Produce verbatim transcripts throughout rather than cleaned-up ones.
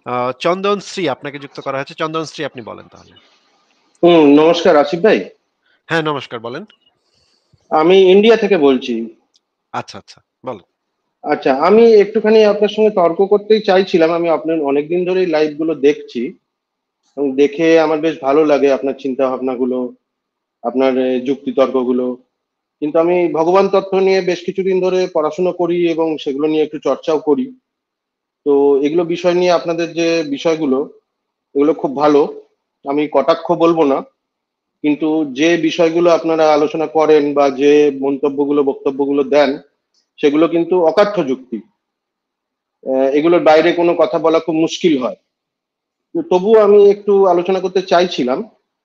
আ চন্দনশ্রী আপনাকে যুক্ত করা হয়েছে। চন্দনশ্রী আপনি বলেন তাহলে। হুম, নমস্কার আসিফ ভাই। হ্যাঁ, নমস্কার বলেন। আমি ইন্ডিয়া থেকে বলছি। আচ্ছা, আচ্ছা বলেন। আচ্ছা, আমি একটুখানি আপনার সঙ্গে তর্ক করতেই চাইছিলাম। আমি আপনার অনেকদিন ধরেই লাইভ গুলো দেখছি এবং দেখে আমার বেশ ভালো লাগে আপনার চিন্তা ভাবনাগুলো, আপনার এ, যুক্তি তর্কগুলো। কিন্তু আমি ভগবান তত্ত্ব নিয়ে বেশ কিছুদিন ধরে পড়াশোনা করি এবং সেগুলো নিয়ে একটু চর্চাও করি। তো এগুলো বিষয় নিয়ে আপনাদের যে বিষয়গুলো, এগুলো খুব ভালো। আমি কটাক্ষ বলবো না, কিন্তু যে বিষয়গুলো আপনারা আলোচনা করেন বা যে মন্তব্যগুলো বক্তব্যগুলো দেন, সেগুলো কিন্তু অকাথ্য যুক্তি। আহ, এগুলোর বাইরে কোনো কথা বলা খুব মুশকিল হয়। তো তবুও আমি একটু আলোচনা করতে চাইছিলাম।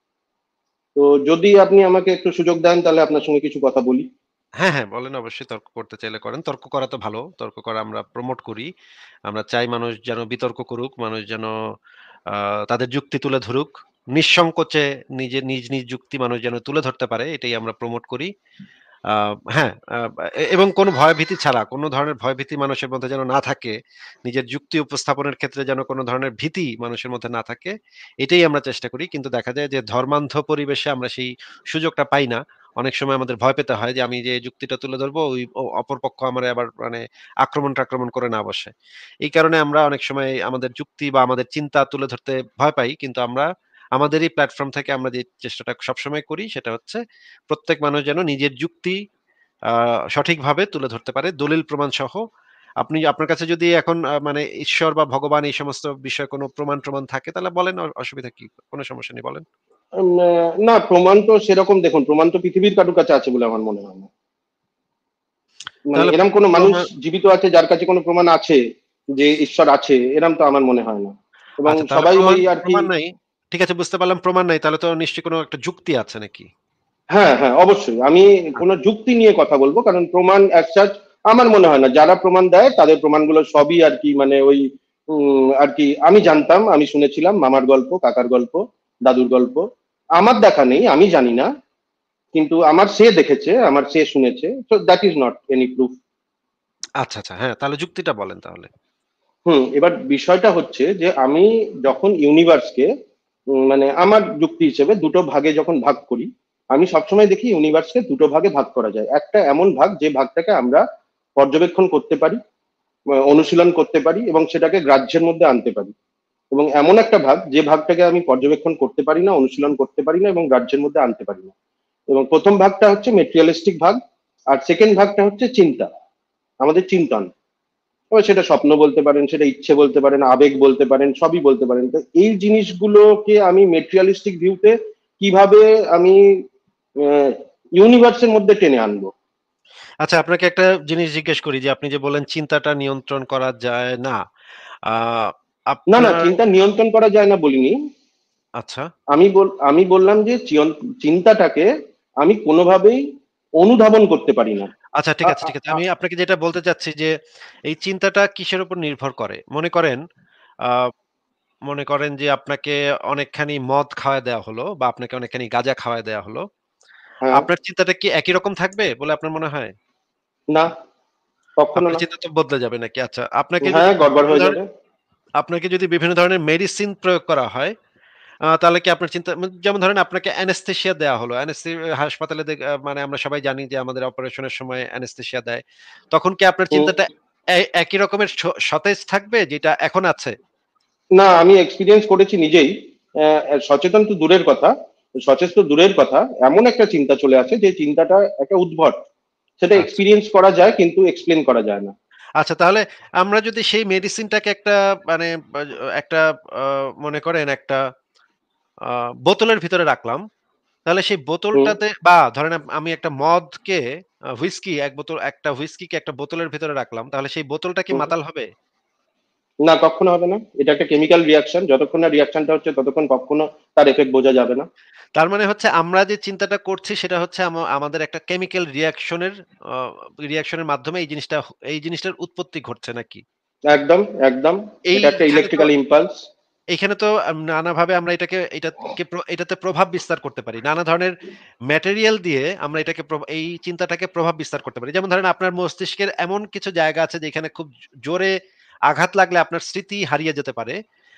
তো যদি আপনি আমাকে একটু সুযোগ দেন তাহলে আপনার সঙ্গে কিছু কথা বলি। হ্যাঁ, হ্যাঁ বলেন অবশ্যই তর্ক করতে চাইলে করেন। তর্ক করা তো ভালো। তর্ক করা আমরা প্রমোট করি। আমরা চাই মানুষ যেন বিতর্ক করুক, মানুষ যেন আ তাদের যুক্তি তুলে ধরুক। নিঃসংকোচে নিজের নিজ, নিজ যুক্তি মানুষ যেন তুলে ধরতে পারে এটাই আমরা প্রমোট করি। আ হ্যাঁ, আ এ এবং কোন ভয়ভীতি ছাড়া, কোন ধরনের ভয়ভীতি মানুষের মধ্যে যেন না থাকে। নিজের যুক্তি উপস্থাপনের ক্ষেত্রে যেন কোন ধরনের ভীতি মানুষের মধ্যে না থাকে। এটাই আমরা চেষ্টা করি। কিন্তু দেখা যায় যে ধর্মান্ধ পরিবেশে আমরা সেই সুযোগটা পাই না। অনেক সময় আমাদের ভয় পেতে হয় যে আমি যে যুক্তিটা তুলে ধরবো ওই অ অপর পক্ষ আমারে আবার মানে আক্রমণ-টাক্রমণ করে না বসে। এই কারণে আমরা অনেক সময় আমাদের যুক্তি বা আমাদের চিন্তা তুলে ধরতে ভয় পাই। কিন্তু আমরা আমাদেরই প্ল্যাটফর্ম থেকে আমরা যে চেষ্টাটা সবসময় করি সেটা হচ্ছে প্রত্যেক মানুষ যেন নিজের যুক্তি আ সঠিকভাবে তুলে ধরতে পারে দলিল প্রমাণ সহ। আপনি আপনার কাছে যদি এখন আ মানে ঈশ্বর বা ভগবান এই সমস্ত বিষয়ে কোন প্রমাণ-টমাণ থাকে তাহলে বলেন অ অসুবিধা কি? কোন সমস্যা নেই বলেন। উম, আহ, না, প্রমাণ তো সেরকম দেখুন, প্রমাণ তো পৃথিবীর কারোর কাছে আছে বলে আমার মনে হয় না। মানে তাহলে এরম কোনো মানুষ প্রমা জীবিত আছে যার কাছে কোনো প্রমাণ আছে যে ঈশ্বর আছে, এরম তো আমার মনে হয় না। এবং আচ্ছা তাহলে সবাই ওই প্রমাণ আর কি। প্রমাণ নাই। ঠিক আছে বুঝতে পারলাম প্রমাণ নাই। তাহলে তো নিশ্চয়ই কোন একটা যুক্তি আছে নাকি? হ্যাঁ, হ্যাঁ, অবশ্যই আমি কোনো আচ্ছা, যুক্তি নিয়ে কথা বলবো, কারণ প্রমাণ অ্যাজ সাচ আমার মনে হয় না। যারা প্রমাণ দেয় তাদের প্রমাণগুলো সবই আর কি, মানে ওই উম, আর কি আমি জানতাম, আমি শুনেছিলাম, মামার গল্প, কাকার গল্প, দাদুর গল্প। আমার দেখা নেই, আমি জানি না, কিন্তু আমার সে দেখেছে, আমার সে শুনেছে, so that is not any proof. আচ্ছা, আচ্ছা। হ্যাঁ, তাহলে যুক্তিটা বলেন তাহলে। হুম, এবার বিষয়টা হচ্ছে যে আমি যখন ইউনিভার্সকে মানে আমার যুক্তি হিসেবে দুটো ভাগে যখন ভাগ করি, আমি সবসময় দেখি ইউনিভার্সকে দুটো ভাগে ভাগ করা যায়। একটা এমন ভাগ যে ভাগটাকে আমরা পর্যবেক্ষণ করতে পারি, আহ, অনুশীলন করতে পারি এবং সেটাকে গ্রাহ্যের মধ্যে আনতে পারি। এবং এমন একটা ভাগ যে ভাগটাকে আমি পর্যবেক্ষণ করতে পারি না, অনুশীলন করতে পারি না এবং গ্রাহ্যের মধ্যে আনতে পারি না। এবং প্রথম ভাগটা হচ্ছে মেটেরিয়ালিস্টিক ভাগ, আর সেকেন্ড ভাগটা হচ্ছে চিন্তা, আমাদের চিন্তন। এবার সেটা স্বপ্ন বলতে পারেন, সেটা ইচ্ছে বলতে পারেন, আবেগ বলতে পারেন, সবই বলতে পারেন। তো এই জিনিসগুলোকে আমি মেটেরিয়ালিস্টিক ভিউতে কিভাবে আমি ইউনিভার্সের মধ্যে টেনে আনবো। আচ্ছা আপনাকে একটা জিনিস জিজ্ঞেস করি যে আপনি যে বললেন চিন্তাটা নিয়ন্ত্রণ করা যায় না। আ না, না, আপনার চিন্তা নিয়ন্ত্রণ করা যায় না বলিনি। আচ্ছা, আমি বল আমি বললাম যে চিয়ন- চিন্তাটাকে আমি কোনোভাবেই অনুধাবন করতে পারি না। আচ্ছা ঠিক আ, আছে, আ, ঠিক আছে। আ, আমি আপনাকে যেটা বলতে চাচ্ছি যে এই চিন্তাটা কিসের উপর নির্ভর করে? মনে করেন আ মনে করেন যে আপনাকে অনেকখানি মদ খাওয়ায় দেওয়া হলো বা আপনাকে অনেকখানি গাঁজা খাওয়ায় দেওয়া হলো। হ্যাঁ, আপনার চিন্তাটা কি একই রকম থাকবে বলে আপনার মনে হয়? না, কখনো আপনার না। চিন্তা তো বদলে যাবে নাকি? আচ্ছা, আপনাকে যদি হ্যাঁ, গড়বড় বিভিন্ন হয়ে ধরনের যাবে। আপনাকে যদি বিভিন্ন ধরনের মেডিসিন প্রয়োগ করা হয়, আ তাহলে কি আপনার চিন্তা ম যেমন ধরেন আপনাকে অ্যানেসথেসিয়া দেয়া হলো। অ্যানেসথে হাসপাতালে দে আ মানে আমরা সবাই জানি যে আমাদের অপারেশনের সময় অ্যানেসথেসিয়া দেয়। তখন কি আপনার হুম, চিন্তাটা এ একই রকমের স সতেজ থাকবে যেটা এখন আছে? না, আমি এক্সপিরিয়েন্স করেছি নিজেই। আহ, সচেতন তো দূরের কথা, সচেতন তো দূরের কথা, এমন একটা চিন্তা চলে আসে যে চিন্তাটা একটা উদ্ভট। সেটা আচ্ছা। এক্সপিরিয়েন্স করা যায় কিন্তু এক্সপ্লেন করা যায় না। আচ্ছা তাহলে আমরা যদি সেই মেডিসিনটাকে একটা মানে বা একটা আ মনে করেন একটা আ বোতলের ভিতরে রাখলাম। তাহলে সেই হুম, বোতলটাতে বা ধরেন আপ আমি একটা মদকে আ হুইস্কি এক বোতল একটা হুইস্কিকে একটা বোতলের ভেতরে রাখলাম। তাহলে সেই বোতলটা কি হুম, মাতাল হবে? না, কখনো হবে না। এটা একটা কেমিক্যাল রিয়াকশন, যতক্ষণ না রিয়াকশনটা হচ্ছে ততক্ষণ কখনো তার এফেক্ট বোঝা যাবে না। তার মানে হচ্ছে আমরা যে চিন্তাটা করছি সেটা হচ্ছে আম আমাদের একটা কেমিক্যাল রিঅ্যাকশন এর আ রিঅ্যাকশন এর মাধ্যমে এই জিনিসটা হ এই জিনিসটার উৎপত্তি ঘটছে নাকি? একদম, একদম। এটা একটা এইখানে তো ইলেকট্রিক্যাল ইম্পালস। এইখানে তো আম নানাভাবে আমরা এটাকে এটাকে প্র এটাতে প্রভাব বিস্তার করতে পারি। নানা ধরনের ম্যাটেরিয়াল দিয়ে আমরা এটাকে প্রভ এই চিন্তাটাকে প্রভাব বিস্তার করতে পারি। যেমন ধরেন আপনার মস্তিষ্কের এমন কিছু জায়গা আছে যেখানে খুব জ জোরে আঘাত লাগলে আপনার স্মৃতি হারিয়ে যেতে পারে।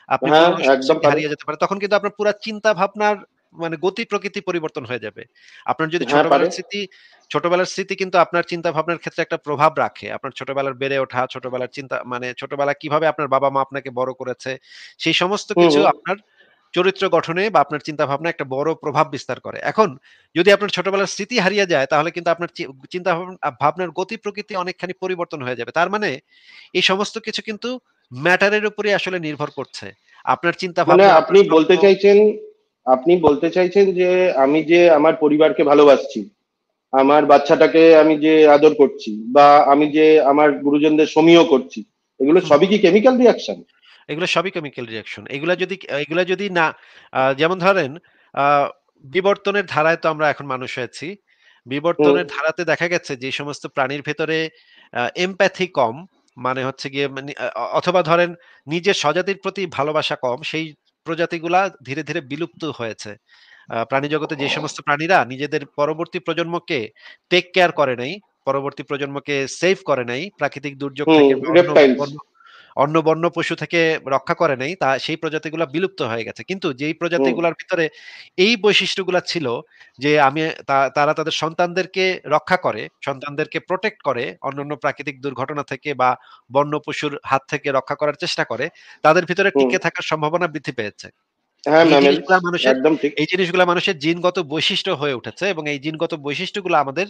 আপনি হ্যাঁ, পুরনো সব একদম স্মৃতি পারে। হারিয়ে যেতে পারে। তখন কিন্তু আপনার পুরা চিন্তা ভাবনার মানে গতি প্রকৃতি পরিবর্তন হয়ে যাবে। আপনার যদি হ্যাঁ, পারে। ছোটবেলার স্মৃতি ছোটবেলার স্মৃতি কিন্তু আপনার চিন্তা ভাবনার ক্ষেত্রে একটা প্রভাব রাখে। আপনার ছোটবেলার বেড়ে ওঠা, ছোটবেলার চিন্তা মানে ছোটবেলায় কিভাবে আপনার বাবা-মা আপনাকে বড় করেছে, সেই সমস্ত হুম, কিছু হুম। আপনার চরিত্র গঠনে বা আপনার চিন্তা ভাবনায় একটা বড় প্রভাব বিস্তার করে। এখন যদি আপনার ছোটবেলার স্মৃতি হারিয়ে যায় তাহলে কিন্তু আপনার চি চিন্তা ভাবনা ভাবনার গতি প্রকৃতি অনেকখানি পরিবর্তন হয়ে যাবে। তার মানে এই সমস্ত কিছু কিন্তু ম্যাটার এর উপরেই আসলে নির্ভর করছে। আপনার চিন্তা মানে ভাবনা, আপনার আপনি স্বপ্ন বলতে চাইছেন আপনি বলতে চাইছেন যে আমি যে আমার পরিবারকে ভালোবাসছি, আমার বাচ্চাটাকে আমি যে আদর করছি, বা আমি যে আমার গুরুজনদের সমীহ করছি, এগুলো হুম, সবই কি কেমিক্যাল রিঅ্যাকশন? এগুলো সবই কেমিক্যাল রিঅ্যাকশন। এগুলা যদি এগুলা যদি না আ যেমন ধরেন আ বিবর্তনের ধারায় তো আমরা এখন মানুষ হয়েছি। হুম, বিবর্তনের ধারাতে দেখা গেছে যে সমস্ত প্রাণীর ভেতরে আ এমপ্যাথি কম, মানে হচ্ছে গিয়ে মানে আ অথবা ধরেন নিজের স্বজাতির প্রতি ভালোবাসা কম, সেই প্রজাতিগুলা ধীরে, ধীরে বিলুপ্ত হয়েছে। আ প্রাণী জগতে যে সমস্ত প্রাণীরা নিজেদের পরবর্তী প্রজন্মকে টেক কেয়ার করে নাই, পরবর্তী প্রজন্মকে সেভ করে নাই, প্রাকৃতিক দুর্যোগ হুম, থেকে বা অন্য রেপটাইলস। বন্য অন্য বন্য পশু থেকে রক্ষা করে নাই, তা সেই প্রজাতিগুলা বিলুপ্ত হয়ে গেছে। কিন্তু যেই হুম, প্রজাতিগুলার ভিতরে এই বৈশিষ্ট্যগুলা ছিল যে আমি তা তারা তাদের সন্তানদেরকে রক্ষা করে, সন্তানদেরকে প্রটেক্ট করে অন্যান্য প্রাকৃতিক দুর্ঘটনা থেকে বা বন্য পশুর হাত থেকে রক্ষা করার চেষ্টা করে, তাদের ভিতরে হুম। টিকে থাকার সম্ভাবনা বৃদ্ধি পেয়েছে। হ্যাঁ, এই ম্যামেলস। জিনিসগুলা মানুষের একদম ঠিক। এই জিনিসগুলা মানুষের জিনগত বৈশিষ্ট্য হয়ে উঠেছে এবং এই জিনগত বৈশিষ্ট্যগুলো আমাদের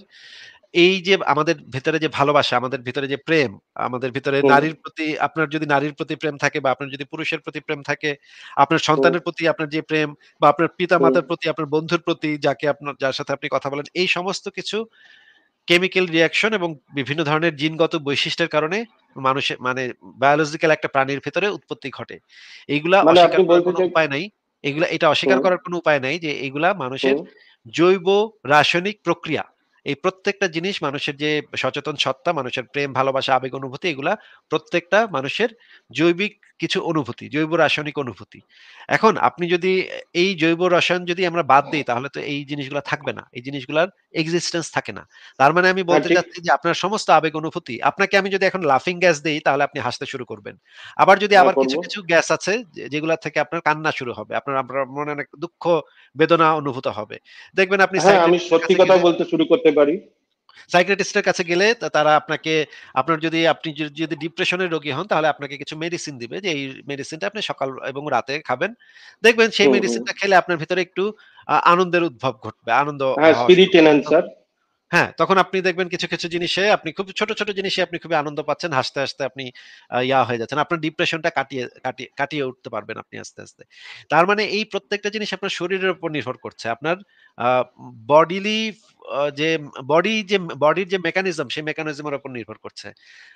এই যে আমাদের ভেতরে যে ভালোবাসা, আমাদের ভিতরে যে প্রেম, আমাদের ভিতরে হুম, নারীর প্রতি আপনার যদি নারীর প্রতি প্রেম থাকে বা আপনার যদি পুরুষের প্রতি প্রেম থাকে, আপনার হুম, সন্তানের প্রতি আপনার যে প্রেম বা আপনার হুম। পিতা-মাতার প্রতি, আপনার বন্ধুর প্রতি, যাকে আপনার যার সাথে আপনি কথা বলেন, এই সমস্ত কিছু কেমিক্যাল রিঅ্যাকশন এবং বিভিন্ন ধরনের জিনগত বৈশিষ্ট্যের কারণে মানুষের মানে বায়োলজিক্যাল একটা প্রাণীর ভেতরে উৎপত্তি ঘটে। এইগুলা মানে অস্বীকার আপনি করার বলতে কোনো চাই উপায় নাই। এগুলা এটা অস্বীকার হুম, করার কোনো উপায় নাই যে এগুলা মানুষের হুম। জৈব রাসায়নিক প্রক্রিয়া। এই প্রত্যেকটা জিনিস মানুষের যে সচেতন সত্তা, মানুষের প্রেম, ভালোবাসা, আবেগ, অনুভূতি এগুলা প্রত্যেকটা মানুষের জৈবিক কিছু অনুভূতি, জৈব রাসায়নিক অনুভূতি। এখন আপনি যদি এই জৈব রসায়ন যদি আমরা বাদ দেই তাহলে তো এই জিনিসগুলা থাকবে না। এই জিনিসগুলার এক্সিস্টেন্স থাকে না। তার মানে আমি হ্যাঁ, বলতে ঠিক। চাচ্ছি যে আপনার সমস্ত আবেগ অনুভূতি আপনাকে আমি যদি এখন লাফিং গ্যাস দেই তাহলে আপনি হাসতে শুরু করবেন। আবার যদি হ্যাঁ, আবার করব। কিছু, কিছু গ্যাস আছে যে যেগুলা থেকে আপনার কান্না শুরু হবে। আপনার আপনার মনে অনেক দুঃখ বেদনা অনুভূত হবে। দেখবেন আপনি হ্যাঁ, আমি সাইকিয়াট্রিস্ট এর সত্যি কাছে গেলে কথাও বলতে শুরু করতে পারি। সাইকিয়াট্রিস্ট এর কাছে গেলে তা তারা আপনাকে আপনার যদি আপনি য যদি ডিপ্রেশনের রোগী হন তাহলে আপনাকে কিছু মেডিসিন দিবে যে এই মেডিসিনটা আপনি সকাল এবং রাতে খাবেন। দেখবেন সেই হুম, হুম। মেডিসিনটা খেলে আপনার ভিতরে একটু আ আনন্দের উদ্ভব ঘটবে। আনন্দ হ্যাঁ, হওয়া শুরু স্পিরিট করবে। এনহ্যান্সার। হ্যাঁ, তখন আপনি দেখবেন কিছু, কিছু জিনিসে আপনি খুব ছোট, ছোট জিনিসে আপনি খুবই আনন্দ পাচ্ছেন। হাসতে, হাসতে আপনি আ ইয়া হয়ে যাচ্ছেন। আপনার ডিপ্রেশনটা কাটিয়ে কাটিয়ে কাটিয়ে উঠতে পারবেন আপনি আস্তে, আস্তে। তার মানে এই প্রত্যেকটা জিনিস আপনার শরীরের উপর নির্ভর করছে। আপনার আ বডিলি আ যে বডি যে বডির যে মেকানিজম সেই মেকানিজম এর উপর নির্ভর করছে।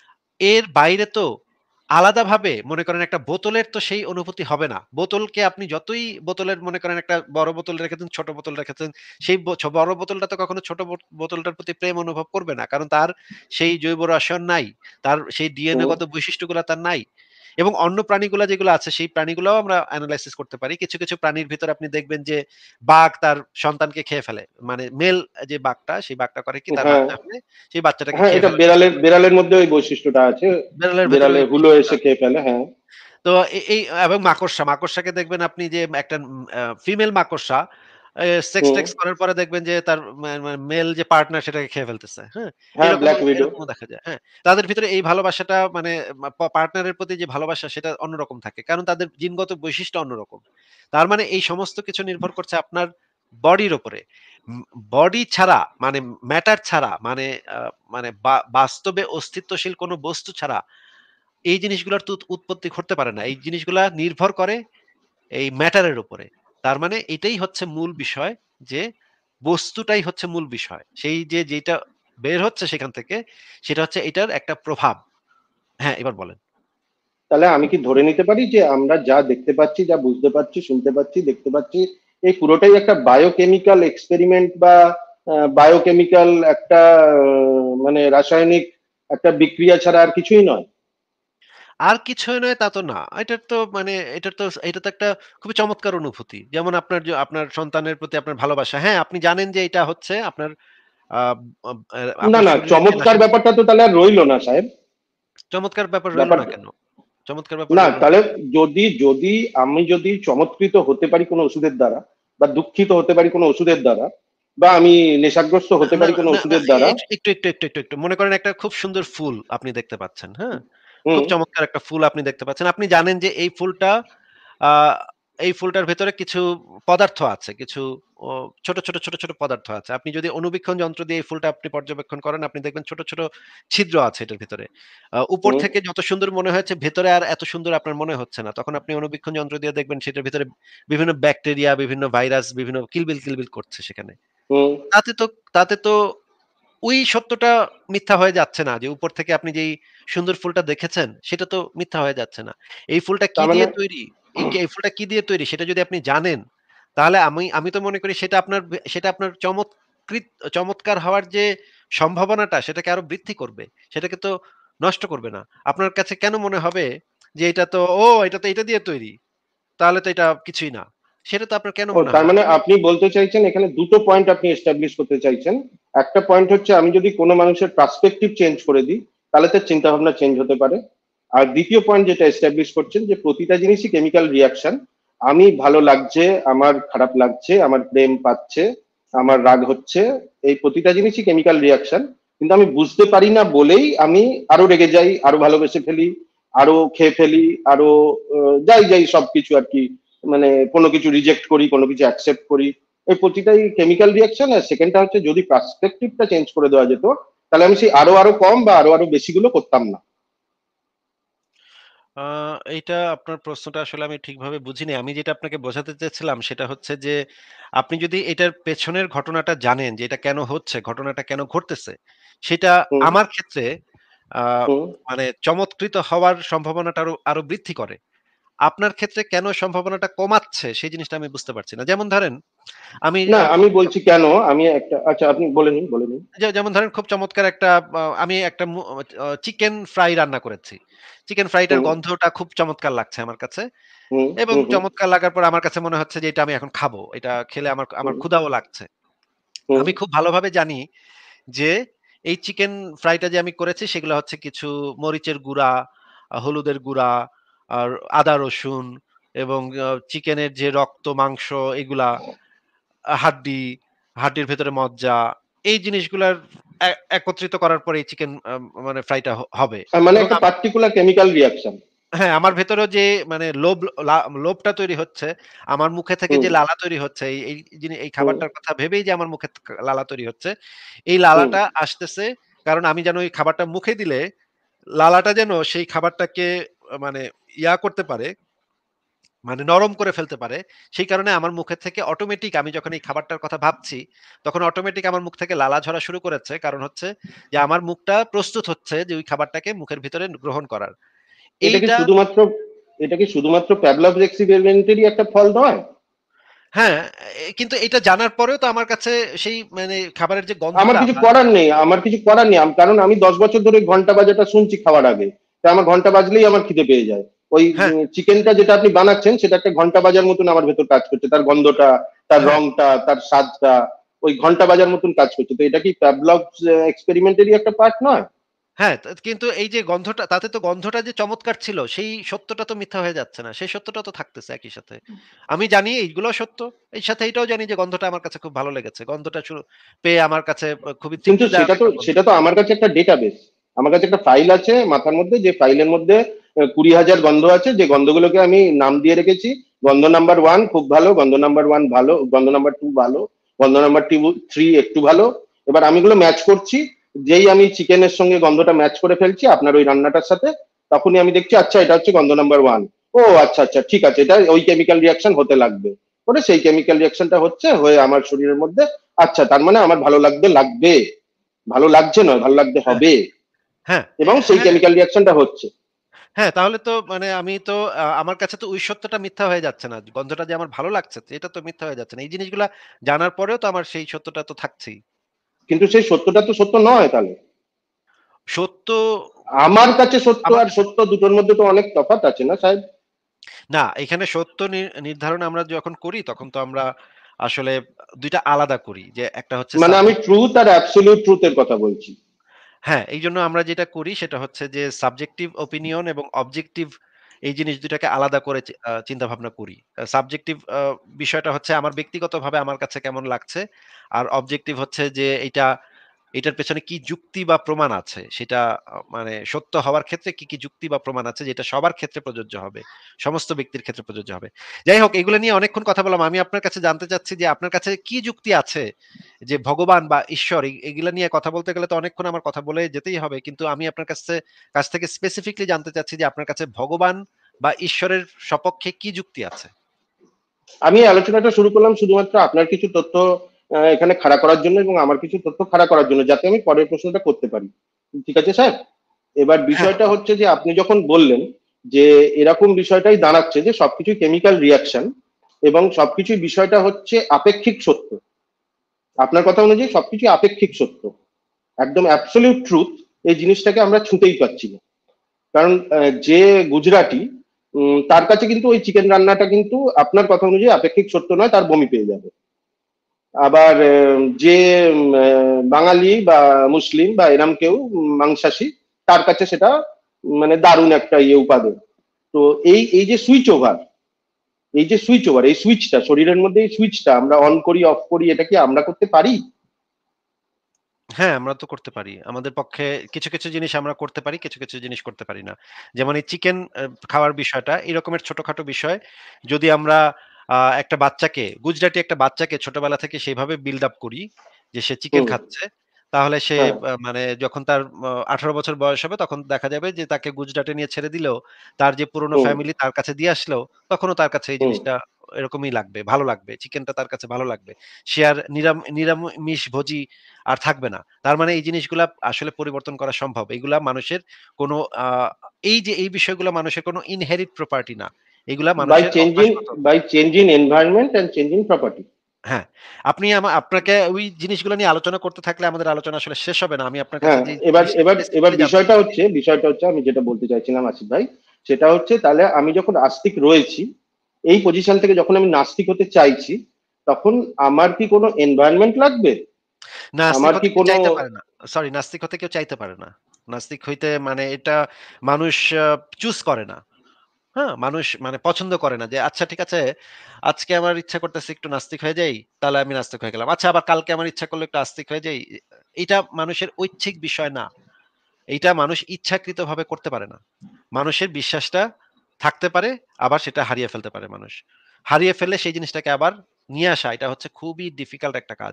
এর বাইরে তো আলাদাভাবে মনে করেন একটা বোতলের তো সেই অনুভূতি হবে না। বোতলকে আপনি যতই বোতলের মনে করেন একটা বড় বোতল রেখেছেন, ছোট বোতল রেখেছেন, সেই ব ছ বড় বোতলটা তো কখনো ছোট বোট বোতলটার প্রতি প্রেম অনুভব করবে না। কারণ তার সেই জৈব রসায়ন নাই। তার সেই ডিএনএ হুম। গত বৈশিষ্ট্যগুলা তার নাই। এবং অন্য প্রাণীগুলা যেগুলো আছে সেই প্রাণীগুলাও আমরা এনালাইসিস করতে পারি। কিছু, কিছু প্রাণীর ভিতরে আপনি দেখবেন যে বাঘ তার সন্তানকে খেয়ে ফেলে। মানে মেল যে বাঘটা সেই বাঘটা করে কি তার হ্যাঁ, বাচ্চা হলে সেই বাচ্চাটাকে হ্যাঁ, খেয়ে এটা ফেলার চেষ্টা বেড়ালের করে। বেড়ালের মধ্যে ওই বৈশিষ্ট্যটা আছে। বেড়ালের ভেতরে বেড়ালে ওই হুলো বৈশিষ্ট্যটা এসে আছে। খেয়ে ফেলে। হ্যাঁ। তো এ এই এবং মাকড়সা, মাকড়সাকে দেখবেন আপনি যে একটা উম আ ফিমেল মাকড়সা এ হুম। সেক্স-টেক্স করার পরে দেখবেন যে তার মা মা মেল যে পার্টনার সেটাকে খেয়ে ফেলতেছে। হ্যাঁ? হ্যাঁ, এরকমও ব্ল্যাক উইডো। এরকমও দেখা যায়। হ্যাঁ? তাদের ভিতরে এই ভালোবাসাটা মানে মা পা পার্টনারের প্রতি যে ভালোবাসা সেটা অন্যরকম থাকে। কারণ তাদের জিনগত বৈশিষ্ট্য অন্যরকম। তার মানে এই সমস্ত কিছু নির্ভর করছে আপনার বডির উপরে। উম বডি ছাড়া মানে ম্যাটার ছাড়া মানে আ মানে বা বাস্তবে অস্তিত্বশীল কোন বস্তু ছাড়া এই জিনিসগুলার তো উৎ উৎপত্তি ঘটতে পারে না। এই জিনিসগুলা নির্ভর করে এই ম্যাটার এর উপরে। তার মানে এটাই হচ্ছে মূল বিষয় যে বস্তুটাই হচ্ছে মূল বিষয়। সেই যে যেটা বের হচ্ছে সেখান থেকে সেটা হচ্ছে এটার একটা প্রভাব। হ্যাঁ, এবার বলেন। তাহলে আমি কি ধরে নিতে পারি যে আমরা যা দেখতে পাচ্ছি, যা বুঝতে পারছি, শুনতে পাচ্ছি, দেখতে পাচ্ছি, এই পুরোটাই একটা বায়োকেমিক্যাল এক্সপেরিমেন্ট, বা বায়োকেমিক্যাল একটা আহ, মানে রাসায়নিক একটা বিক্রিয়া ছাড়া আর কিছুই নয়? আর কিছুই নয় তা তো না। এটার তো মানে এটার তো এটা তো একটা খুবই চমৎকার অনুভূতি। যেমন আপনার যে আপনার সন্তানের প্রতি আপনার ভালোবাসা। হ্যাঁ, আপনি জানেন যে এটা হচ্ছে আপনার আ আব আ না, আপনার না, শরীরে যে চমৎকার রাসায়নিক ব্যাপারটা তো তাহলে আর রইলো না সাহেব। চমৎকার ব্যাপার রইল না ব্যাপারটা কেন? চমৎকার ব্যাপার না এগুলো না। তাহলে যদি যদি আমি যদি চমৎকৃত হতে পারি কোনো ওষুধের দ্বারা, বা দুঃখিত হতে পারি কোনো ওষুধের দ্বারা, বা আমি নেশাগ্রস্ত না, হতে না, পারি কোনো না, না ওষুধের দ্বারা। একটু, একটু, একটু, একটু, একটু, একটু মনে করেন একটা খুব সুন্দর ফুল আপনি দেখতে পাচ্ছেন, হ্যাঁ? খুব হুম চমৎকার একটা ফুল আপনি দেখতে পাচ্ছেন। আপনি জানেন যে এই ফুলটা আ এই ফুলটার ভেতরে কিছু পদার্থ আছে। কিছু ও ছোট, ছোট, ছোট, ছোট পদার্থ আছে। আপনি যদি অণুবীক্ষণ যন্ত্র দিয়ে এই ফুলটা আপনি পর্যবেক্ষণ করেন, আপনি দেখবেন ছোট, ছোট ছিদ্র আছে এটার ভেতরে। আ উপর হুম থেকে যত সুন্দর মনে হয়েছে, ভেতরে আর এত সুন্দর আপনার মনে হচ্ছে না। তখন আপনি অণুবীক্ষণ যন্ত্র দিয়ে দেখবেন সেটার ভেতরে বিভিন্ন ব্যাকটেরিয়া, বিভিন্ন ভাইরাস, বিভিন্ন কিলবিল, কিলবিল করছে সেখানে। হুম তাতে তো তাতে তো ওই সত্যটা মিথ্যা হয়ে যাচ্ছে না যে উপর থেকে আপনি যেই সুন্দর ফুলটা দেখেছেন সেটা তো মিথ্যা হয়ে যাচ্ছে না। এই ফুলটা কি তার মানে দিয়ে তৈরি? এই কে এই ফুলটা কি দিয়ে তৈরি সেটা যদি আপনি জানেন, তাহলে আমি আমি তো মনে করি সেটা আপনার বে সেটা আপনার চমৎকৃত চমৎকার হওয়ার যে সম্ভাবনাটা সেটাকে আরো বৃদ্ধি করবে। সেটাকে তো নষ্ট করবে না। আপনার কাছে কেন মনে হবে যে এটা তো ও এটা তো এটা দিয়ে তৈরি। তাহলে তো এটা কিছুই না। সেটা তো আপনার কেন ও মনে তার হয়? মানে আপনি আপনি বলতে চাইছেন এখানে দুটো পয়েন্ট আপনি এস্টাবলিশ করতে চাইছেন। একটা পয়েন্ট হচ্ছে আমি যদি কোনো মানুষের পার্সপেক্টিভ চেঞ্জ করে দিই, তাহলে তার চিন্তা ভাবনা চেঞ্জ হতে পারে। আর দ্বিতীয় পয়েন্ট যেটা এস্টাবলিশ করছেন যে প্রতিটা জিনিসই কেমিক্যাল রিয়াকশন। আমি ভালো লাগছে, আমার খারাপ লাগছে, আমার প্রেম পাচ্ছে, আমার রাগ হচ্ছে, এই প্রতিটা জিনিসই কেমিক্যাল রিয়াকশন। কিন্তু আমি বুঝতে পারি না বলেই আমি আরো রেগে যাই, আরো ভালোবেসে ফেলি, আরো খেয়ে ফেলি, আরো আহ, যাই যাই সবকিছু আর কি, মানে কোনো কিছু রিজেক্ট করি, কোনো কিছু অ্যাকসেপ্ট করি। এই প্রতিটাই কেমিক্যাল রিয়াকশন। আর সেকেন্ডটা হচ্ছে যদি পার্সপেক্টিভটা চেঞ্জ করে দেওয়া যেত, তাহলে আমি সেই আরো আরো কম বা আরো আরো বেশিগুলো করতাম না। আ এইটা আপনার প্রশ্নটা আসলে আমি ঠিকভাবে বুঝিনি। আমি যেটা আপনাকে বোঝাতে চেয়েছিলাম সেটা হচ্ছে যে, আপনি যদি এটার পেছনের ঘটনাটা জানেন যে এটা কেন হচ্ছে, ঘটনাটা কেন ঘটতেছে, সেটা হুম আমার ক্ষেত্রে আ হুম মানে চমৎকৃত হওয়ার সম্ভাবনাটা আরো আরো বৃদ্ধি করে। আপনার ক্ষেত্রে কেন সম্ভাবনাটা কমাচ্ছে সেই জিনিসটা আমি বুঝতে পারছি না। যেমন ধরেন আমি না আ আমি খুব চ বলছি কেন, আমি একটা, আচ্ছা আপনি বলে নিন বলে নিন। যে যেমন ধরেন খুব চমৎকার একটা আ আমি একটা মু আ চিকেন ফ্রাই রান্না করেছি। চিকেন ফ্রাইটার হুম গন্ধটা খুব চমৎকার লাগছে আমার কাছে। হুম এবং হুম হুম চমৎকার লাগার পর আমার কাছে মনে হচ্ছে যে এটা আমি এখন খাবো। এটা খেলে আমার আমার হুম ক্ষুধাও লাগছে। হুম আমি খুব ভালোভাবে জানি যে এই চিকেন ফ্রাইটা যে আমি করেছি সেগুলা হচ্ছে কিছু মরিচের গুঁড়া, আ হলুদের গুঁড়া, আর আদা রসুন এবং আ চিকেনের যে রক্ত, মাংস এগুলা, আ হাড্ডি, হাড্ডির ভেতরে মজ্জা, এই জিনিসগুলার এ একত্রিত করার পরে এই চিকেন আ মানে ফ্রাইটা হ হবে। তার মানে এবং একটা আম পার্টিকুলার কেমিক্যাল রিয়াকশন। হ্যাঁ, আমার ভেতরেও যে মানে লোভ লা লোভটা তৈরি হচ্ছে, আমার মুখে থেকে হুম যে লালা তৈরি হচ্ছে এই এই জিনি এই হুম খাবারটার কথা ভেবেই যে আমার মুখে ক লালা তৈরি হচ্ছে। এই হুম লালাটা আসতেছে কারণ আমি যেন ওই খাবারটা মুখে দিলে লালাটা যেন সেই খাবারটাকে আ মানে ইয়া করতে পারে, মানে নরম করে ফেলতে পারে। সেই কারণে আমার মুখের থেকে অটোমেটিক আমি যখন এই খাবারটার কথা ভাবছি, তখন অটোমেটিক আমার মুখ থেকে লালা ঝরা শুরু করেছে। কারণ হচ্ছে যে আমার মুখটা প্রস্তুত হচ্ছে যে ওই খাবারটাকে মুখের ভিতরে গ্রহণ করার। এটা কি এইটা শুধুমাত্র এটা কি শুধুমাত্র প্যাভলভস এক্সপেরিমেন্টেরই একটা ফল নয়? হ্যাঁ, এ কিন্তু এটা জানার পরেও তো আমার কাছে সেই মানে খাবারের যে আমার গন্ধটা কিছু বা করার নেই, আমার কিছু করার নেই। আম কারণ আমি দশ বছর ধরে ঘন্টা বাজাটা শুনছি খাওয়ার আগে। তাই আমার ঘন্টা বাজলেই আমার খিদে পেয়ে যায়। ওই হ্যাঁ, উম চিকেনটা যেটা আপনি বানাচ্ছেন সেটা একটা ঘন্টা বাজার মতন আমার ভেতর কাজ করছে। তার গন্ধটা, তার হ্যাঁ, রংটা, তার স্বাদটা ওই ঘন্টা বাজার মতন কাজ করছে। তো এটা কি Pavlov's এ এক্সপেরিমেন্টেরই একটা পার্ট নয়? হ্যাঁ, তা কিন্তু এই যে গন্ধটা তাতে তো গন্ধটা যে চমৎকার ছিল সেই সত্যটা তো মিথ্যা হয়ে যাচ্ছে না। সেই সত্যটা তো থাকতেছে একই সাথে। আমি জানি এইগুলোও সত্য। এই সাথে এটাও জানি যে গন্ধটা আমার কাছে খুব ভালো লেগেছে। গন্ধটা শু পেয়ে আমার কাছে আ খুবই কিন্তু তৃপ্তিদায়ক সেটা তো একটা গন্ধ। সেটা তো আমার কাছে একটা ডেটাবেস। আমার কাছে একটা ফাইল আছে মাথার মধ্যে, যে ফাইলের মধ্যে কুড়ি হাজার গন্ধ আছে, যে গন্ধগুলোকে আমি নাম দিয়ে রেখেছি। গন্ধ নাম্বার ওয়ান খুব ভালো, গন্ধ নাম্বার ওয়ান ভালো, গন্ধ নাম্বার টু ভালো, গন্ধ নাম্বার টু থ্রি একটু ভালো। এবার আমি এগুলো ম্যাচ করছি। যেই আমি চিকেনের সঙ্গে গন্ধটা ম্যাচ করে ফেলছি আপনার ওই রান্নাটার সাথে, তখনই আমি দেখছি আচ্ছা এটা হচ্ছে গন্ধ নাম্বার ওয়ান। ও আচ্ছা আচ্ছা ঠিক আছে, এটা ওই কেমিক্যাল রিয়াকশন হতে লাগবে। ওটা সেই কেমিক্যাল রিয়াকশনটা হচ্ছে হয়ে আমার শরীরের মধ্যে। আচ্ছা তার মানে আমার ভালো লাগবে লাগবে, ভালো লাগছে নয়, ভালো লাগতে হ্যাঁ, হবে। হ্যাঁ, এ এবং সেই হ্যাঁ, কেমিক্যাল রিয়াকশনটা হচ্ছে। হ্যাঁ, তাহলে তো মানে আমি তো আ আমার কাছে তো ওই সত্যটা মিথ্যা হয়ে যাচ্ছে না। গন্ধটা যে আমার ভালো লাগছে এটা তো মিথ্যা হয়ে যাচ্ছে না। এই জিনিসগুলা জানার পরেও তো আমার সেই সত্যটা তো থাকছেই। কিন্তু সেই সত্যটা তো সত্য নয় তাহলে। সত্য আমার কাছে সত্য আমার আর সত্য দুটোর মধ্যে তো অনেক তফাৎ আছে না সাহেব? না, এখানে সত্য নি নির্ধারণ আমরা যখন করি তখন তো আমরা আসলে দুই টা আলাদা করি। যে একটা হচ্ছে মানে আমি সাবজেক্টিভ ট্রুথ আর অ্যাবসলিউট ট্রুথের কথা বলছি। হ্যাঁ, এইজন্য আমরা যেটা করি সেটা হচ্ছে যে সাবজেক্টিভ ওপিনিয়ন এবং অবজেক্টিভ এই জিনিস দুই টাকে আলাদা করে চি আ চিন্তা ভাবনা করি। আ সাবজেক্টিভ আ বিষয়টা হচ্ছে আমার ব্যক্তিগতভাবে আমার কাছে কেমন লাগছে। আর অবজেক্টিভ হচ্ছে যে এইটা এটার পেছনে কি যুক্তি বা প্রমাণ আছে সেটা আ মানে সত্য হওয়ার ক্ষেত্রে কি, কি যুক্তি বা প্রমাণ আছে যেটা সবার ক্ষেত্রে প্রযোজ্য হবে। সমস্ত ব্যক্তির ক্ষেত্রে প্রযোজ্য হবে। যাই হোক এগুলো নিয়ে অনেকক্ষণ কথা বললাম। আমি আপনার কাছে জানতে চাচ্ছি যে আপনার কাছে কি যুক্তি আছে যে ভগবান বা ঈশ্বর এ এগুলা নিয়ে কথা বলতে গেলে তো অনেকক্ষণ আমার কথা বলে যেতেই হবে। কিন্তু আমি আপনার কাছে কাছ থেকে স্পেসিফিকলি জানতে চাচ্ছি যে আপনার কাছে ভগবান বা ঈশ্বরের সপক্ষে কি যুক্তি আছে? আমি এই আলোচনাটা শুরু করলাম শুধুমাত্র আপনার কিছু তথ্য আ এখানে খাড়া করার জন্য এবং আমার কিছু তথ্য খাড়া করার জন্য, যাতে আমি পরের প্রশ্নটা করতে পারি। ঠিক আছে স্যার? এবার হ্যাঁ, বিষয়টা বলুন। হচ্ছে যে আপনি যখন বললেন যে এরকম বিষয়টাই দাঁড়াচ্ছে যে সবকিছুই কেমিক্যাল রিঅ্যাকশন এবং সবকিছুই বিষয়টা হচ্ছে আপেক্ষিক সত্য। আপনার কথা অনুযায়ী সবকিছুই আপেক্ষিক সত্য। একদম অ্যাবসোলিউট ট্রুথ এই জিনিসটাকে আমরা ছুঁতেই পারছি না। কারণ আ যে গুজরাটি উম তার কাছে কিন্তু ওই চিকেন রান্নাটা কিন্তু আপনার কথা অনুযায়ী আপেক্ষিক সত্য নয়, তার বমি পেয়ে যাবে। আবার এ যে উম আ বাঙালি বা মুসলিম বা এরম কেউ মাংসাশী, তার কাছে সেটা মানে দারুণ একটা ইয়ে উপাদেয়। তো এই, এই যে সুইচ ওভার, এই যে সুইচ ওভার, এই সুইচটা শরীরের মধ্যে এই সুইচটা আমরা অন করি, অফ করি, এটা কি আমরা করতে পারি? হ্যাঁ, আমরা তো করতে পারি। আমাদের পক্ষে কিছু, কিছু জিনিস আমরা করতে পারি, কিছু, কিছু জিনিস করতে পারি না। যেমন এই চিকেন আ খাওয়ার বিষয়টা, এরকমের ছোটখাটো বিষয় যদি আমরা আ একটা বাচ্চাকে, গুজরাটি একটা বাচ্চাকে ছোটবেলা থেকে সেভাবে বিল্ড আপ করি যে সে চিকেন হুম, খাচ্ছে, তাহলে সে হ্যাঁ, আ মানে যখন তার আ আঠারো বছর বয়স হবে তখন দেখা যাবে যে তাকে গুজরাটে নিয়ে ছেড়ে দিলেও তার যে পুরনো হুম, ফ্যামিলি তার কাছে দিয়ে আসলেও তখনও তার কাছে এই হুম। জিনিসটা এরকমই লাগবে, ভালো লাগবে। চিকেনটা তার কাছে ভালো লাগবে। সে আর নিরাম নিরামিষভোজী আর থাকবে না। তার মানে এই জিনিসগুলা আসলে পরিবর্তন করা সম্ভব। এগুলা মানুষের কোনো আ এই যে এই বিষয়গুলা মানুষের কোনো ইনহেরিট প্রপার্টি না। এগুলা By মানুষের changing, অভ্যাসগত। by changing environment and changing property. হ্যাঁ, আপনি আমা আপনাকে ওই জিনিসগুলো নিয়ে আলোচনা করতে থাকলে আমাদের আলোচনা আসলে শেষ হবে না। আমি আপনার কাছে হ্যাঁ, যে এবার জিনিসটা এবার এবার স্পেসিফিক্যালি জানতে বিষয়টা চাচ্ছি। হচ্ছে বিষয়টা হচ্ছে আমি যেটা বলতে চাইছিলাম আসিফ ভাই, সেটা হচ্ছে তাহলে আমি যখন আস্তিক রয়েছি, এই পজিশন থেকে যখন আমি নাস্তিক হতে চাইছি, তখন আমার কি কোনো এনভায়রনমেন্ট লাগবে? নাস্তিক আমার হতে কি কেউ কোনো চাইতে পারে না। সরি, নাস্তিক হতে কেউ চাইতে পারে না। নাস্তিক হইতে মানে এটা মানুষ আ চুজ করে না। হ্যাঁ? মানুষ মানে পছন্দ করে না যে আচ্ছা ঠিক আছে, আজকে আমার ইচ্ছা করতেছে একটু নাস্তিক হয়ে যাই, তাহলে আমি নাস্তিক হয়ে গেলাম। আচ্ছা আবার কালকে আমার ইচ্ছা করলো একটু আস্তিক হয়ে যাই। এ এইটা মানুষের ঐচ্ছিক বিষয় না। এইটা মানুষ ইচ্ছাকৃতভাবে করতে পারে না। মানুষের বিশ্বাসটা থাকতে পারে, আবার সেটা হারিয়ে ফেলতে পারে মানুষ। হারিয়ে ফেললে সেই জিনিসটাকে আবার নিয়ে আসা এটা হচ্ছে খুবই ডিফিকাল্ট একটা কাজ।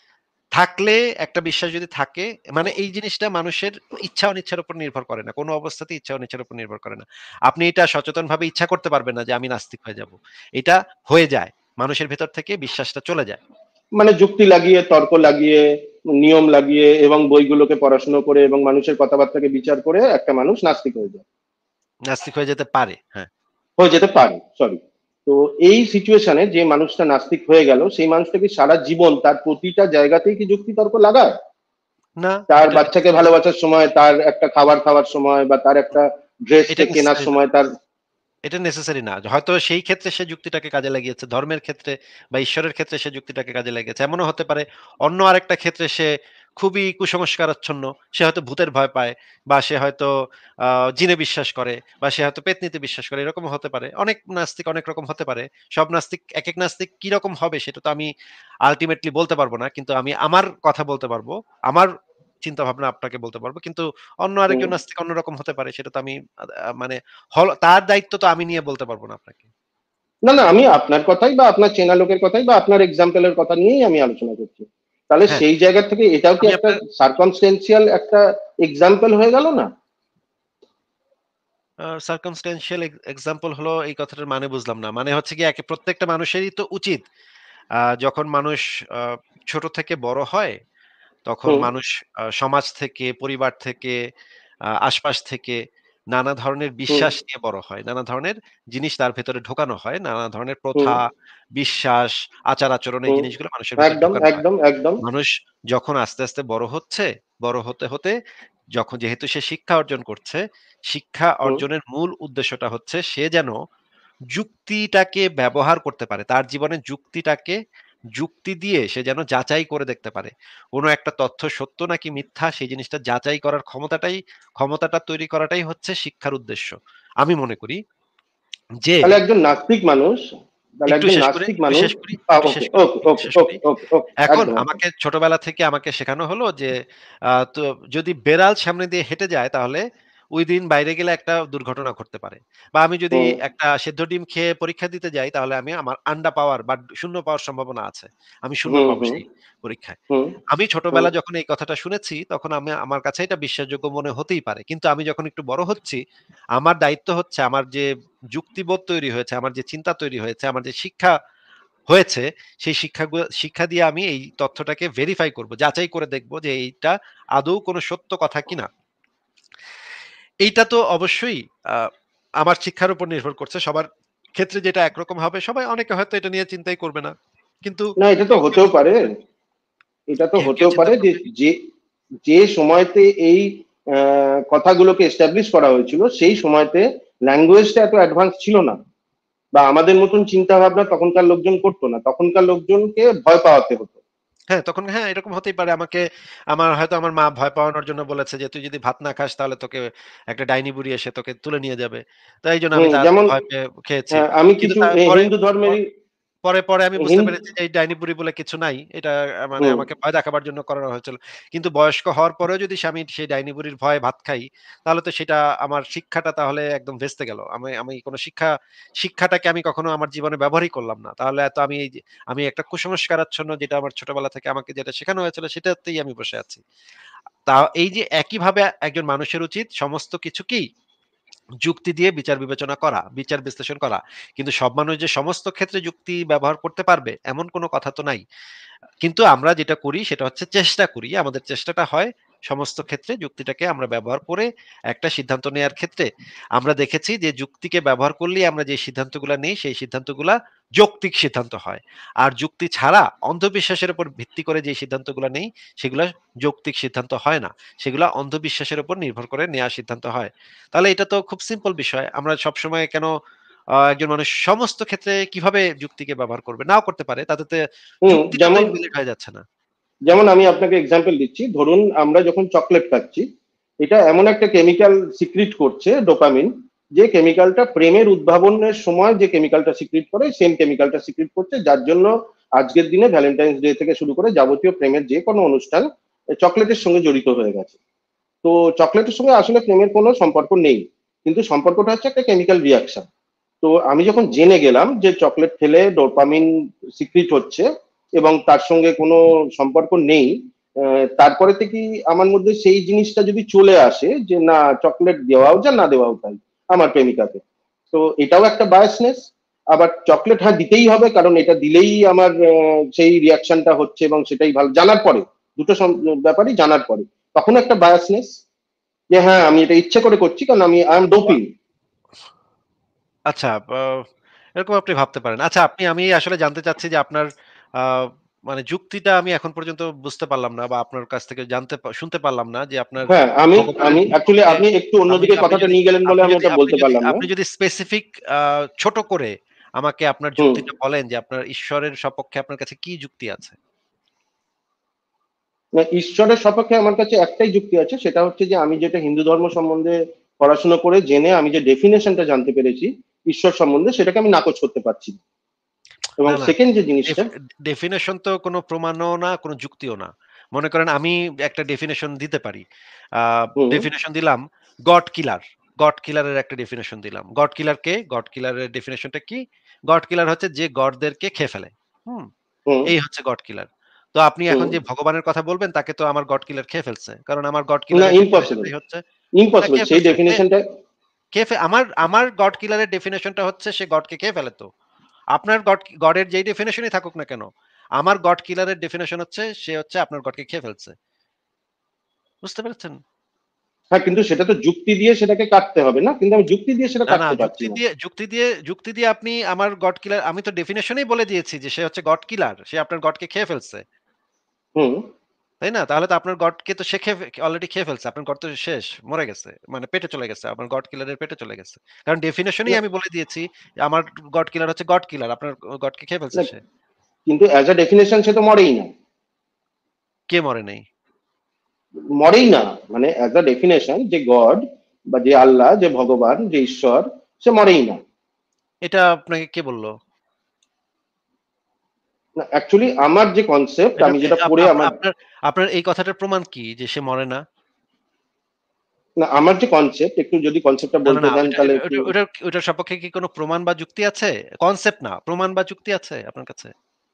থাকলে একটা বিশ্বাস যদি থাকে, মানে এই জিনিসটা মানুষের ইচ্ছা অনিচ্ছার উপর নির্ভর করে না। কোন অবস্থাতেই ইচ্ছা অনিচ্ছার উপর নির্ভর করে না। আপনি এটা সচেতনভাবে ইচ্ছা করতে পারবেন না যে আমি নাস্তিক হয়ে যাব। এটা হয়ে যায়। মানুষের ভেতর থেকে বিশ্বাসটা চলে যায়। মানে যুক্তি লাগিয়ে, তর্ক লাগিয়ে, নিয়ম লাগিয়ে এবং বইগুলোকে পড়াশুনো করে এবং মানুষের কথাবার্তাকে বিচার করে একটা মানুষ নাস্তিক হয়ে যায়। নাস্তিক হয়ে যেতে পারে। হ্যাঁ। হয়ে যেতে পারে, সরি। তো এই সিচুয়েশনে যে মানুষটা নাস্তিক হয়ে গেল, সেই মানুষটা কি সারা জীবন তার প্রতিটা জায়গাতেই কি যুক্তি তর্ক লাগায়? না, তার এটা বাচ্চাকে নেসেসারি না। ভালোবাসার সময়, তার একটা খাবার খাওয়ার সময় বা তার একটা এটা ড্রেসকে কেনার নেসেসারি না। সময় তার এটা নেসেসারি না। হয়তো সেই ক্ষেত্রে সে যুক্তিটাকে কাজে লাগিয়েছে। ধর্মের ক্ষেত্রে বা ঈশ্বরের ক্ষেত্রে সে যুক্তিটাকে কাজে লাগিয়েছে। এমনও হতে পারে অন্য আরেকটা ক্ষেত্রে সে খুবই কুসংস্কারাচ্ছন্ন। সে হয়তো ভূতের ভয় পায় বা সে হয়তো আ জিনে বিশ্বাস করে বা সে হয়তো পেত্নীতে বিশ্বাস করে। এরকমও হতে পারে। অনেক নাস্তিক অনেক রকম হতে পারে। সব নাস্তিক একেক নাস্তিক কিরকম হবে সেটা তো আমি আল্টিমেটলি বলতে পারব না। কিন্তু আমি আমার কথা বলতে পারব। আমার চিন্তাভাবনা আপনাকে বলতে পারব। কিন্তু অন্য হুম, আরেকজন নাস্তিক অন্যরকম হতে পারে। সেটা তো আমি আ আ মানে হল তার দায়িত্ব তো আমি নিয়ে বলতে পারব না আপনাকে। না, না, আমি আপনার কথাই বা আপনার চেনা লোকের কথাই বা আপনার এক্সাম্পল এর কথা নিয়েই আমি আলোচনা করছি। তাহলে হ্যাঁ, সেই জায়গা থেকে এটাও কি আমি একটা আপনার সার্কামস্টেন্সিয়াল একটা এক্সাম্পল হয়ে গেল না? আ সার্কামস্ট্যান্সিয়াল এগ এক্সাম্পল হলো এই কথাটার মানে বুঝলাম না। মানে হচ্ছে গিয়ে একে প্রত্যেকটা মানুষেরই তো উচিত আ যখন মানুষ আ ছোট থেকে বড় হয়, তখন হুম, মানুষ আ সমাজ থেকে, পরিবার থেকে, আ আশপাশ থেকে নানা ধরনের হুম, বিশ্বাস নিয়ে বড় হয়। নানা ধরনের জিনিস তার ভেতরে ঢোকানো হয়। নানা ধরনের হুম, প্রথা, বিশ্বাস, আচার-আচরণ এই হুম। জিনিসগুলো মানুষের ভেতরে একদম, ঢোকানো হয়। একদম, একদম। মানুষ যখন আস্তে, আস্তে বড় হচ্ছে, বড় হতে, হতে যখন যেহেতু সে শিক্ষা অর্জন করছে, শিক্ষা হুম, অর্জনের মূল উদ্দেশ্যটা হচ্ছে সে যেন যুক্তিটাকে ব্যবহার করতে পারে। তার জীবনে যুক্তিটাকে যুক্তি দিয়ে সে যেন যাচাই করে দেখতে পারে। কোন একটা তথ্য সত্য নাকি মিথ্যা সেই জিনিসটা যাচাই করার ক্ষমতাটাই ক্ষমতাটা তৈরি করাটাই হচ্ছে শিক্ষার উদ্দেশ্য। আমি মনে করি। যে তাহলে একজন নাস্তিক মানুষ, তাহলে একটু একজন শেষ করি, নাস্তিক একটু মানুষ। শেষ করি, আ একটু শেষ ওকে, করি, ওকে, একটু ওকে, শেষ ওকে, করি। ওকে, ওকে। এখন একদম, একদম। আমাকে ছোটবেলা থেকে আমাকে শেখানো হলো যে আ তো যদি বেড়াল সামনে দিয়ে হেঁটে যায় তাহলে ওই দিন বাইরে গেলে একটা দুর্ঘটনা ঘটতে পারে। বা আমি যদি হুম, একটা সেদ্ধ ডিম খেয়ে পরীক্ষা দিতে যাই তাহলে আমি আমার আন্ডা পাওয়ার বা শূন্য পাওয়ার সম্ভাবনা আছে। আমি শূন্য হুম, পাবো হুম, সেই পরীক্ষায়। হুম, আমি হুম, ছোটবেলা যখন এই কথাটা শুনেছি তখন আমি আমার কাছে এটা বিশ্বাসযোগ্য মনে হতেই পারে। কিন্তু আমি যখন একটু বড় হচ্ছি, আমার দায়িত্ব হচ্ছে আমার যে যুক্তিবোধ তৈরি হয়েছে, আমার যে চিন্তা তৈরি হয়েছে, আমার যে শিক্ষা হয়েছে, সেই শিক্ষাগুলো শিক্ষা দিয়ে আমি এই তথ্যটাকে ভেরিফাই করব। যাচাই করে দেখব যে এইটা আদৌ কোনো সত্য কথা কিনা। এইটা তো অবশ্যই আ আমার শিক্ষার উপর নির্ভর করছে। সবার ক্ষেত্রে যেটা একরকম হবে, সবাই অনেকে হয়তো এটা নিয়ে চিন্তাই করবে না। কিন্তু না এটা তো কেউ, কেউ হতেও চিন্তা পারে। করবে। এটা তো কেউ, কেউ হতেও চিন্তা পারে যে করবে। যে যে সময়তে এই আহ, কথাগুলোকে এস্টাবলিশ করা হয়েছিল সেই সময়তে ল্যাঙ্গুয়েজটা এত অ্যাডভান্স ছিল না, বা আমাদের মতন চিন্তা ভাবনা তখনকার লোকজন করতো না, তখনকার লোকজনকে ভয় পাওয়াতে হতো। হ্যাঁ, তখন হ্যাঁ, এরকম হতেই পারে। আমাকে আমার হয়তো আমার মা ভয় পাওয়ানোর জন্য বলেছে যে, "তুই যদি ভাত না খাস তাহলে তোকে একটা ডাইনি বুড়ি এসে তোকে তুলে নিয়ে যাবে।" তো এইজন্য আমি হুম, তাড়াতাড়ি যেমন ভয় পেয়ে খেয়েছি। আহ, আমি কিন্তু কিছু তা এ, পরে হিন্দু প ধর্মেরই পরে, পরে আমি বুঝতে হিন্দু। পেরেছি যে এই ডাইনি বুড়ি বলে কিছু নাই। এটা আ মানে হুম, আমাকে ভয় দেখাবার জন্য করানো হয়েছিল। কিন্তু বয়স্ক হওয়ার পরেও যদি সে আমি সেই ডাইনি বুড়ির ভয়ে ভাত খাই, তাহলে তো সেটা আমার শিক্ষাটা তাহলে একদম ভেস্তে গেল। আমি আমি কোন শিক্ষা শিক্ষাটাকে আমি কখনো আমার জীবনে ব্যবহারই করলাম না। তাহলে তো আমি এই যে আমি একটা কুসংস্কারাচ্ছন্ন যেটা আমার ছোটবেলা থেকে আমাকে যেটা শেখানো হয়েছিল সেটাতেই আমি বসে আছি। তা এই যে একইভাবে একজন মানুষের উচিত সমস্ত কিছুকেই যুক্তি দিয়ে বিচার বিবেচনা করা, বিচার বিশ্লেষণ করা। কিন্তু সব মানুষ যে সমস্ত ক্ষেত্রে যুক্তি ব্যবহার করতে পারবে এমন কোন কথা তো নাই। কিন্তু আমরা যেটা করি সেটা হচ্ছে চেষ্টা করি। আমাদের চেষ্টাটা হয় সমস্ত ক্ষেত্রে যুক্তিটাকে আমরা ব্যবহার করে একটা সিদ্ধান্ত নেয়ার ক্ষেত্রে আমরা দেখেছি যে যুক্তিকে ব্যবহার করলেই আমরা যে সিদ্ধান্তগুলা নেই সেই সিদ্ধান্তগুলা যৌক্তিক সিদ্ধান্ত হয়। আর যুক্তি ছাড়া অন্ধবিশ্বাসের উপর ভিত্তি করে যে সিদ্ধান্তগুলা নেই সেগুলা যৌক্তিক সিদ্ধান্ত হয় না। সেগুলা অন্ধবিশ্বাসের উপর নির্ভর করে নেয়া সিদ্ধান্ত হয়। তাহলে এটা তো খুব সিম্পল বিষয়। আমরা সবসময় কেন আ একজন মানুষ সমস্ত ক্ষেত্রে কিভাবে যুক্তিকে ব্যবহার করবে? নাও করতে পারে। তাতে তে হুম, যুক্তিটা তো যেমন ইনভ্যালিড হয়ে যাচ্ছে না। যেমন আমি আপনাকে এক্সাম্পল দিচ্ছি, ধরুন আমরা যখন চকলেট খাচ্ছি, এটা এমন একটা কেমিক্যাল সিক্রিট করছে, ডোপামিন, যে কেমিক্যালটা প্রেমের উদ্ভাবনের সময় যে কেমিক্যালটা সিক্রিট করে সেম কেমিক্যালটা সিক্রিট করছে, যার জন্য আজকের দিনে ভ্যালেন্টাইন্স ডে থেকে শুরু করে যাবতীয় প্রেমের যে কোনো অনুষ্ঠান চকলেটের সঙ্গে জড়িত হয়ে গেছে। তো চকলেটের সঙ্গে আসলে প্রেমের কোনো সম্পর্ক নেই, কিন্তু সম্পর্কটা হচ্ছে একটা কেমিক্যাল রিয়াকশন। তো আমি যখন জেনে গেলাম যে চকলেট খেলে ডোপামিন সিক্রিট হচ্ছে এবং তার সঙ্গে কোনো সম্পর্ক নেই, আহ, তারপরে থেকেই আমার মধ্যে সেই জিনিসটা যদি চলে আসে যে না, চকলেট দেওয়াও যা না দেওয়াও তাই আমার প্রেমিকাকে। তো এটাও একটা বায়াসনেস। আবার চকলেট হ্যাঁ দিতেই হবে, কারণ এটা দিলেই আমার আহ, সেই রিয়াকশনটা হচ্ছে এবং সেটাই ভালো, জানার পরে, দুটো সম- ব্যাপারই জানার পরে তখন একটা বায়াসনেস, যে হ্যাঁ আমি এটা ইচ্ছে করে করছি কারণ আমি আই এম আ ডোপিং। আচ্ছা, আ এরকম আপনি ভাবতে পারেন। আচ্ছা, আপনি আমি আসলে জানতে চাচ্ছি যে আপনার আ মানে যুক্তিটা আমি এখন পর্যন্ত বুঝতে পারলাম না বা আপনার কাছ থেকে জানতে পা শুনতে পারলাম না যে আপনার হ্যাঁ, আমি ভগবানের আমি অ্যাকচুয়ালি বিপক্ষে আপনি একটু আমি অন্যদিকে আপনি কথাটা যদি নিয়ে গেলেন বলে আপনি আমি যদি ওটা আপনি বলতে যদি পারলাম না। আপনি যদি স্পেসিফিক আ ছোট করে আমাকে আপনার হুম। যুক্তিটা বলেন যে আপনার ঈশ্বরের সপক্ষে আপনার কাছে কি যুক্তি আছে? না, ঈশ্বরের সপক্ষে আমার কাছে একটাই যুক্তি আছে, সেটা হচ্ছে যে আমি যেটা হিন্দু ধর্ম সম্বন্ধে পড়াশোনা করে জেনে আমি যে ডেফিনেশনটা জানতে পেরেছি ঈশ্বর সম্বন্ধে, সেটাকে আমি নাকচ করতে পারছি না। এবং না, না। সেকেন্ড যে ডেফ জিনিসটা। ডেফিনিশন তো কোনো প্রমাণও না, কোনো যুক্তিও না। মনে করেন আমি একটা ডেফিনিশন দিতে পারি। আ হুম, ডেফিনিশন দিলাম গড কিলার। গড কিলার এর একটা ডেফিনিশন দিলাম। গড কিলার কে? গড কিলার এর ডেফিনিশনটা কি? গড কিলার হচ্ছে যে গডদেরকে খেয়ে ফেলে। হুম? হুম, এই হচ্ছে গড কিলার। তো আপনি এখন হুম। যে ভগবানের কথা বলবেন তাকে তো আমার গড কিলার খেয়ে ফেলছে। কারণ আমার গড না, কিলার এর ইম্পসিবল। ডেফিনিশনটাই হচ্ছে না, ইম্পসিবল খেয়ে সেই ফেলছে। খেয়ে ডেফিনেশনটা। খেয়ে ফে আমার আমার গড কিলার এর ডেফিনিশনটা হচ্ছে সে গডকে খেয়ে ফেলে তো। আপনার গড গডের যেই ডেফিনিশনই থাকুক না কেন, আমার গড কিলারের ডেফিনিশন হচ্ছে সে হচ্ছে আপনার গডকে খেয়ে ফেলছে। বুঝতে পেরেছেন? হ্যাঁ, কিন্তু সেটা তো যুক্তি দিয়ে সেটাকে কাটতে হবে না, কিন্তু আমি যুক্তি দিয়ে সেটা না, না, কাটতে পারছি যুক্তি না। দিয়ে যুক্তি দিয়ে যুক্তি দিয়ে আপনি আমার গড কিলার আমি তো ডেফিনিশনই বলে দিয়েছি যে সে হচ্ছে গড কিলার। সে আপনার গডকে খেয়ে ফেলছে। হুম। তাই না? তাহলে তো আপনার গডকে তো সে খেয়ে ফে অলরেডি খেয়ে ফেলছে। আপনার গড তো শেষ, মরে গেছে। মানে পেটে চলে গেছে। আপনার গড কিলারের পেটে চলে গেছে। কারণ ডেফিনিশনই না, আমি বলে দিয়েছি আমার গড কিলার হচ্ছে গড কিলার। আপনার গডকে খেয়ে ফেলছে না, সে। কিন্তু অ্যাজ আ ডেফিনেশন সে তো মরেই না। কে মরে নাই? মরেই না, মানে অ্যাজ আ ডেফিনেশন যে গড বা যে আল্লাহ, যে ভগবান, যে ঈশ্বর, সে মরেই না। এটা আপনাকে কে বলল? না অ্যাকচুয়ালি আমার যে কনসেপ্ট এটা আমি এ যেটা আপ পড়ে আপ আমার আপনার আপনার এই কথাটার প্রমাণ কি যে সে মরে না? না আমার যে কনসেপ্ট একটু যদি কনসেপ্টটা না, না, বলতে না দেন ওইটা তাহলে এটা একটু ওইটা ওইটার ওইটার সপক্ষে কি কোন প্রমাণ বা যুক্তি আছে? কনসেপ্ট না, প্রমাণ বা যুক্তি আছে আপনার কাছে?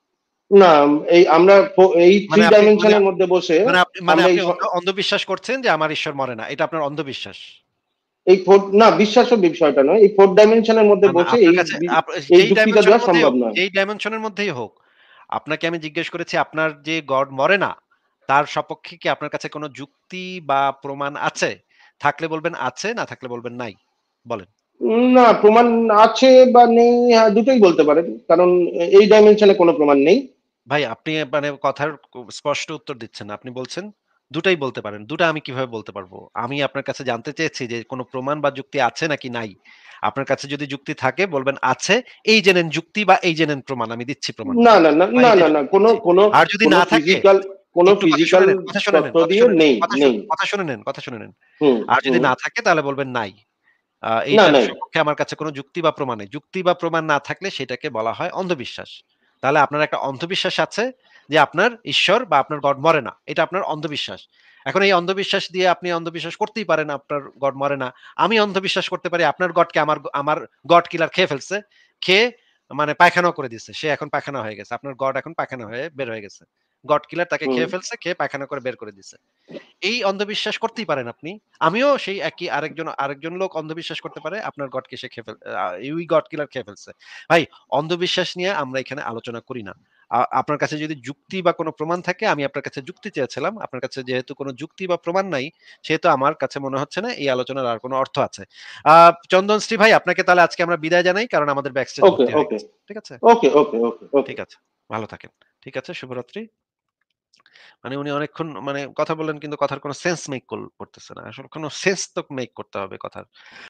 না এই আমরা ফো এই মানে থ্রি আপনি ডাইমেনশন মানে এর মধ্যে বসে মানে আপনি মানে আমরা আপনি এই স অন্ধ অন্ধবিশ্বাস করছেন যে আমার ঈশ্বর মরে না। এটা আপনার অন্ধবিশ্বাস। এই ফোর না বিশ্বাসও বিষয়টা নয়। এই ফোর ডাইমেনশন এর মধ্যে না, না বসে আপনার এই কাছে বি আপ এই যেই যুক্তিটা ডাইমেনশন দেওয়া এর মধ্যেই সম্ভব হোক, নয়। যেই ডাইমেনশন এর মধ্যেই হোক, আপনাকে আমি জিজ্ঞেস করেছি আপনার যে গড মরে না, তার সপক্ষে কি আপনার কাছে কোন যুক্তি বা প্রমাণ আছে? থাকলে বলবেন আছে, না থাকলে বলবেন নাই। বলেন। উম না প্রমাণ আছে বা নেই হ্যাঁ, দুটোই বলতে পারেন। কারণ এ এই ডাইমেনশন এ কোন প্রমাণ নেই। ভাই আপনি মানে কথার কু স্পষ্ট উত্তর দিচ্ছেন না। আপনি বলছেন, "দুটাই বলতে পারেন।" দুটা আমি কিভাবে বলতে পারব? আমি আপনার কাছে জানতে চেয়েছি যে কোন প্রমাণ বা যুক্তি আছে নাকি নাই? আপনার কাছে যদি যুক্তি থাকে বলবেন, "আছে।" এই যে নেন যুক্তি বা এই যে নেন প্রমাণ। আমি দিচ্ছি প্রমাণটা। না, না, না, বা না, এই যে না, না যুক্তি কোন দিচ্ছি। কোন আর যদি কোন না থাকে ফিজিক্যাল কোন একটু কথা শুনে ফিজিক্যাল নেন, কথা শুনে নেন, তত্ত্ব কথা দিয়ে শুনে নেন, নেই, কথা শুন নেই। কথা শুনে নেন, কথা শুনে নেন। হুম, আর যদি হুম। না থাকে তাহলে বলবেন নাই। আ না, এইটার নাই। সপক্ষে আমার কাছে কোন যুক্তি বা প্রমাণ নেই। যুক্তি বা প্রমাণ না থাকলে সেটাকে বলা হয় অন্ধবিশ্বাস। তাহলে আপনার একটা অন্ধবিশ্বাস আছে যে আপনার ঈশ্বর বা আপনার গড মরে না। এটা আপনার অন্ধবিশ্বাস। এখন এই অন্ধবিশ্বাস দিয়ে আপনি অন্ধবিশ্বাস করতেই পারেন আপনার গড মরে না। আমি অন্ধবিশ্বাস করতে পারি আপনার গডকে আমার আমার গড কিলার খেয়ে ফেলছে। খেয়ে মানে পায়খানাও করে দিছে। সে এখন পায়খানা হয়ে গেছে। আপনার গড এখন পায়খানা হয়ে বের হয়ে গেছে। গড কিলার তাকে হুম। খেয়ে ফেলছে, খেয়ে পায়খানা করে বের করে দিছে। এই অন্ধবিশ্বাস করতেই পারেন আপনি। আমিও সেই একই আরেকজন আরেকজন লোক অন্ধবিশ্বাস করতে পারে আপনার গডকে সে খেয়ে ফেল আ ওই গড কিলার খেয়ে ফেলছে। ভাই অন্ধবিশ্বাস নিয়ে আমরা এখানে আলোচনা করি না। আ আপনার কাছে যদি যুক্তি বা কোন প্রমাণ থাকে আমি আপনার কাছে যুক্তি চেয়েছিলাম। আপনার কাছে যেহেতু কোন যুক্তি বা প্রমাণ নাই, সেহেতু আমার কাছে মনে হচ্ছে না এই আলোচনার আর কোন অর্থ আছে। আ চন্দনশ্রী ভাই আপনাকে তাহলে আজকে আমরা বিদায় জানাই। কারণ আমাদের ব্যাকস্টেজ ওকে, ভর্তি হয়ে ওকে, গেছে। ঠিক আছে? ওকে, ওকে, ওকে, ওকে। ঠিক আছে। ভালো থাকেন। ঠিক আছে, শুভরাত্রি। মানে উনি অনেকক্ষণ মানে কথা বললেন কিন্তু কথার কোন সেন্স মেক কল করতেছে না। আসলে কোন সেন্স তো মেক করতে হবে কথার।